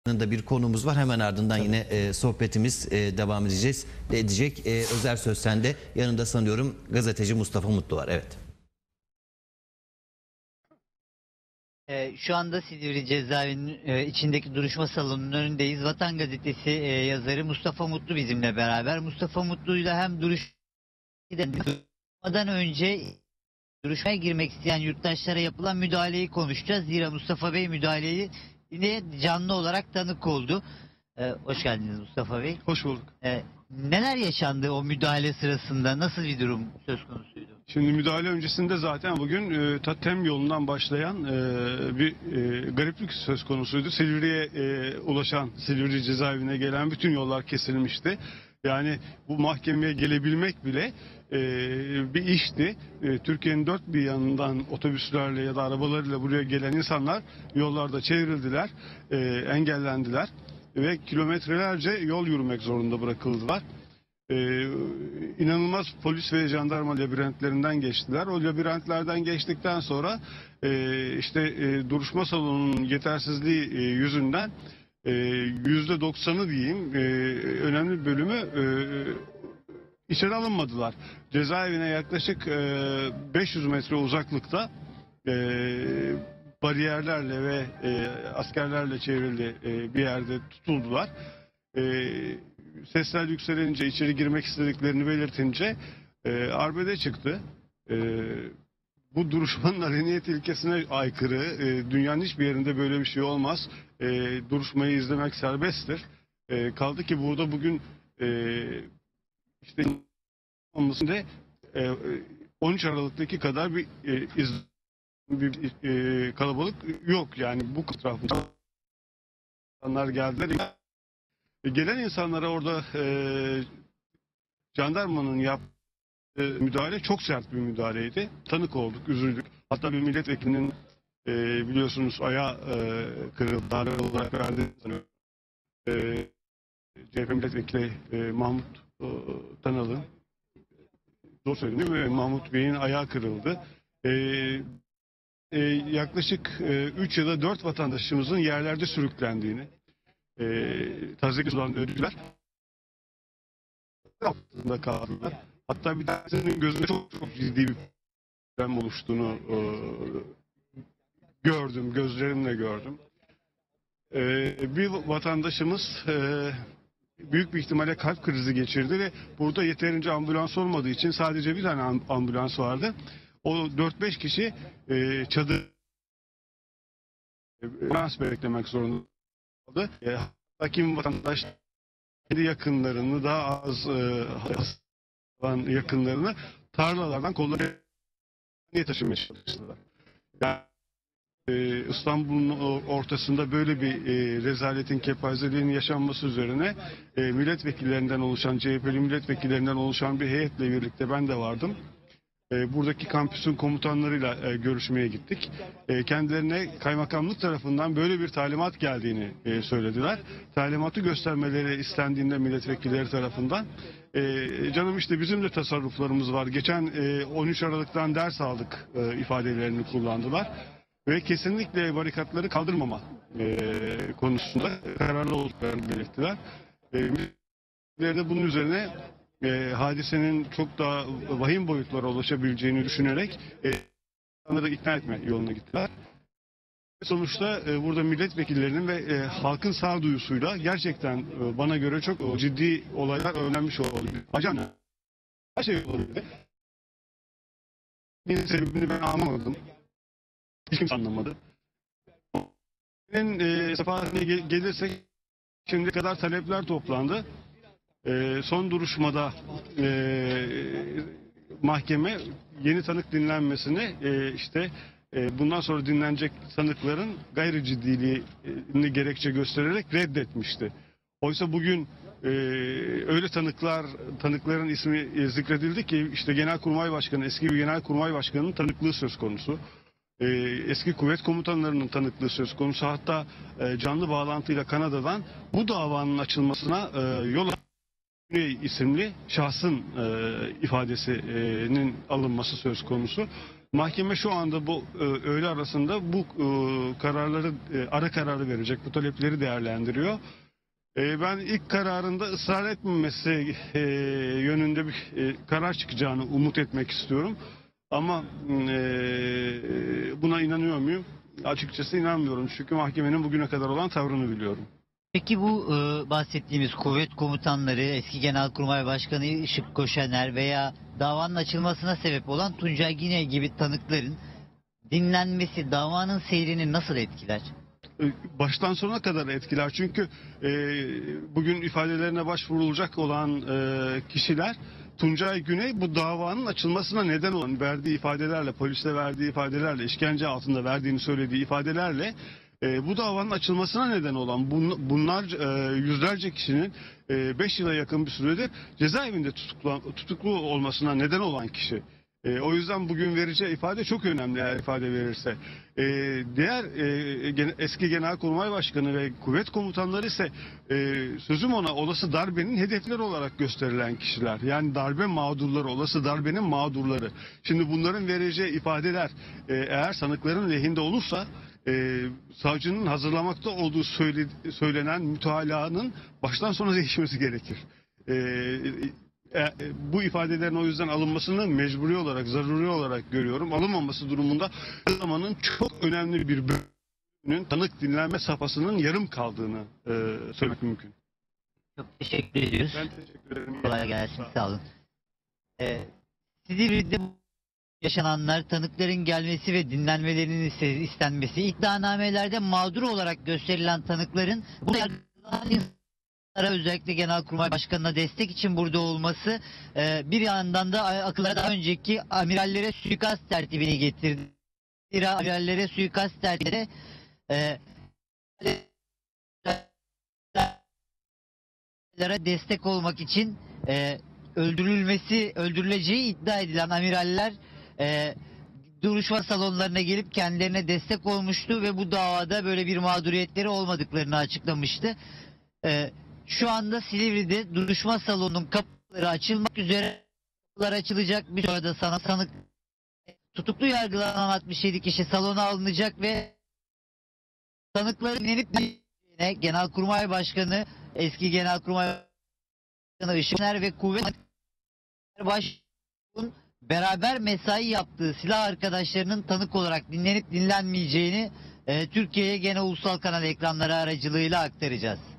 da bir konumuz var. Hemen ardından yine sohbetimiz devam edecek. Özel Söz sende. Yanında sanıyorum gazeteci Mustafa Mutlu var. Evet. Şu anda Silivri cezaevinin içindeki duruşma salonunun önündeyiz. Vatan Gazetesi yazarı Mustafa Mutlu bizimle beraber. Mustafa Mutlu'yla hem duruşmadan önce duruşmaya girmek isteyen yurttaşlara yapılan müdahaleyi konuşacağız. Zira Mustafa Bey müdahaleyi yine canlı olarak tanık oldu. Hoş geldiniz Mustafa Bey. Hoş bulduk. Neler yaşandı o müdahale sırasında? Nasıl bir durum söz konusuydu? Şimdi müdahale öncesinde zaten bugün TEM yolundan başlayan bir gariplik söz konusuydu. Silivri'ye ulaşan, Silivri cezaevine gelen bütün yollar kesilmişti. Yani bu mahkemeye gelebilmek bile bir işti. Türkiye'nin dört bir yanından otobüslerle ya da arabalarıyla buraya gelen insanlar yollarda çevrildiler, engellendiler ve kilometrelerce yol yürümek zorunda bırakıldılar. İnanılmaz polis ve jandarma labirentlerinden geçtiler. O labirentlerden geçtikten sonra duruşma salonunun yetersizliği yüzünden %90'ı diyeyim önemli bir bölümü içeri alınmadılar. Cezaevine yaklaşık 500 metre uzaklıkta bariyerlerle ve askerlerle çevrili bir yerde tutuldular. Sesler yükselince, içeri girmek istediklerini belirtince arbede çıktı. Bu duruşmanın aleniyet ilkesine aykırı. Dünyanın hiçbir yerinde böyle bir şey olmaz. Duruşmayı izlemek serbesttir. Kaldı ki burada bugün olmasında 13 Aralık'taki kadar bir kalabalık yok. Yani bu etrafında insanlar geldiler. Gelen insanlara orada jandarmanın yaptığı müdahale çok sert bir müdahaleydi. Tanık olduk, üzüldük. Hatta bir milletvekilinin biliyorsunuz ayağı kırıldı, darbe olarak verdiğini sanıyorum. CHP milletvekili Mahmut Tanalı, zor söyledim değil mi? Mahmut Bey'in ayağı kırıldı. Yaklaşık 3 ya da 4 vatandaşımızın yerlerde sürüklendiğini, tazyik sudan öldüler. Altında kaldılar. Hatta bir tanesinin gözünde çok ciddi bir problem oluştuğunu gördüm, gözlerimle gördüm. Bir vatandaşımız büyük bir ihtimalle kalp krizi geçirdi ve burada yeterince ambulans olmadığı için sadece bir tane ambulans vardı. O 4-5 kişi çadır ambulans beklemek zorunda kaldı. Hakim vatandaş kendi yakınlarını, daha az olan yakınlarını tarlalardan kollarına taşımaya çalıştılar. Yani İstanbul'un ortasında böyle bir rezaletin, kepazeliğin yaşanması üzerine milletvekillerinden oluşan, CHP'li milletvekillerinden oluşan bir heyetle birlikte ben de vardım. Buradaki kampüsün komutanlarıyla görüşmeye gittik. Kendilerine kaymakamlık tarafından böyle bir talimat geldiğini söylediler. Talimatı göstermeleri istendiğinde milletvekilleri tarafından canım işte bizim de tasarruflarımız var. Geçen 13 Aralık'tan ders aldık ifadelerini kullandılar. Ve kesinlikle barikatları kaldırmama konusunda kararlı olduklarını belirttiler. Milletvekilleri de bunun üzerine hadisenin çok daha vahim boyutlara ulaşabileceğini düşünerek insanları ikna etme yoluna gittiler. Sonuçta burada milletvekillerinin ve halkın sağduyusuyla gerçekten bana göre çok ciddi olaylar önlenmiş oldu. Acaba her şey olabilir. Bir sebebini ben anlamadım. Hiç kimse anlamadı. Sefasına gelirsek şimdiye kadar talepler toplandı. Son duruşmada mahkeme yeni tanık dinlenmesini bundan sonra dinlenecek sanıkların gayri ciddiliğini gerekçe göstererek reddetmişti. Oysa bugün öyle tanıkların ismi zikredildi ki işte Genelkurmay Başkanı, eski bir Genelkurmay Başkanı'nın tanıklığı söz konusu. Eski kuvvet komutanlarının tanıklığı söz konusu. Hatta canlı bağlantıyla Kanada'dan bu davanın açılmasına yol açan Güney isimli şahsın ifadesinin alınması söz konusu. Mahkeme şu anda bu öğle arasında bu kararları ara kararı verecek. Bu talepleri değerlendiriyor. Ben ilk kararında ısrar etmemesi yönünde bir karar çıkacağını umut etmek istiyorum. Ama buna inanıyor muyum? Açıkçası inanmıyorum. Çünkü mahkemenin bugüne kadar olan tavrını biliyorum. Peki bu bahsettiğimiz kuvvet komutanları, eski Genelkurmay Başkanı Işık Koşaner veya davanın açılmasına sebep olan Tuncay Güney gibi tanıkların dinlenmesi davanın seyrini nasıl etkiler? Baştan sona kadar etkiler. Çünkü bugün ifadelerine başvurulacak olan kişiler Tuncay Güney bu davanın açılmasına neden olan verdiği ifadelerle, polise verdiği ifadelerle, işkence altında verdiğini söylediği ifadelerle bu davanın açılmasına neden olan bunlar yüzlerce kişinin 5 yıla yakın bir süredir cezaevinde tutuklu olmasına neden olan kişi. O yüzden bugün vereceği ifade çok önemli eğer ifade verirse. Diğer eski Genelkurmay Başkanı ve kuvvet komutanları ise sözüm ona olası darbenin hedefleri olarak gösterilen kişiler. Yani darbe mağdurları, olası darbenin mağdurları. Şimdi bunların vereceği ifadeler eğer sanıkların lehinde olursa savcının hazırlamakta olduğu söylenen mütalaanın baştan sona değişmesi gerekir. Bu ifadelerin o yüzden alınmasını mecburi olarak, zaruri olarak görüyorum. Alınmaması durumunda zamanın çok önemli bir bölümünün tanık dinlenme safhasının yarım kaldığını söylemek mümkün. Çok teşekkür ediyoruz. Ben teşekkür ederim. Kolay gelsin, sağ olun. Silivri'de yaşananlar, tanıkların gelmesi ve dinlenmelerinin istenmesi, iddianamelerde mağdur olarak gösterilen tanıkların bu yargılanan özellikle Genelkurmay Başkanı'na destek için burada olması bir yandan da akıllara daha önceki amirallere suikast tertibini getirdi. Amirallere suikast tertibi destek olmak için öldürüleceği iddia edilen amiraller duruşma salonlarına gelip kendilerine destek olmuştu ve bu davada böyle bir mağduriyetleri olmadıklarını açıklamıştı. Şu anda Silivri'de duruşma salonunun kapıları açılmak üzere, kapılar açılacak. Bir sonra da sanık tutuklu yargılanan 67 kişi salona alınacak ve sanıkların dinlenip Genelkurmay Başkanı, eski Genelkurmay Başkanı Işık Koşaner ve Kuvvet Başkanı'nın beraber mesai yaptığı silah arkadaşlarının tanık olarak dinlenip dinlenmeyeceğini Türkiye'ye gene ulusal kanal ekranları aracılığıyla aktaracağız.